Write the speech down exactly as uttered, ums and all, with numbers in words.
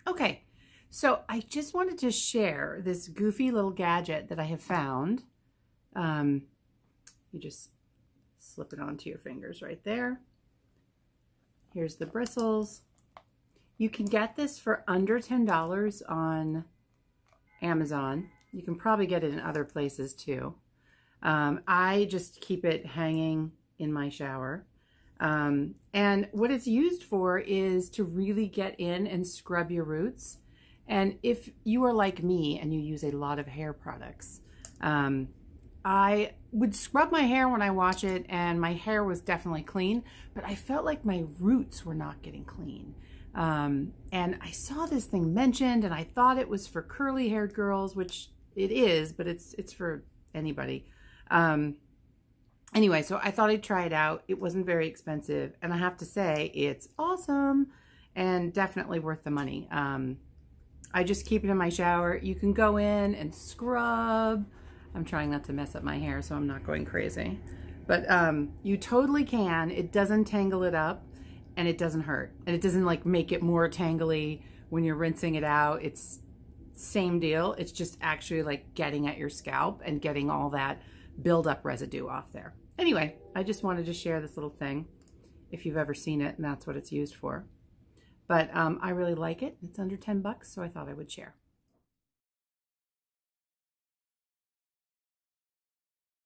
Okay, so I just wanted to share this goofy little gadget that I have found. Um, you just slip it onto your fingers right there. Here's the bristles. You can get this for under ten dollars on Amazon. You can probably get it in other places too. Um, I just keep it hanging in my shower. Um, and what it's used for is to really get in and scrub your roots. And if you are like me and you use a lot of hair products, um, I would scrub my hair when I wash it and my hair was definitely clean, but I felt like my roots were not getting clean. Um, and I saw this thing mentioned and I thought it was for curly haired girls, which it is, but it's, it's for anybody. Um, Anyway, so I thought I'd try it out. It wasn't very expensive, and I have to say it's awesome and definitely worth the money. Um, I just keep it in my shower. You can go in and scrub. I'm trying not to mess up my hair, so I'm not going crazy. But um, you totally can. It doesn't tangle it up, and it doesn't hurt. And it doesn't like make it more tangly when you're rinsing it out. It's same deal. It's just actually like getting at your scalp and getting all that build-up residue off there. Anyway, I just wanted to share this little thing if you've ever seen it, and that's what it's used for. But um, I really like it. It's under ten bucks, so I thought I would share.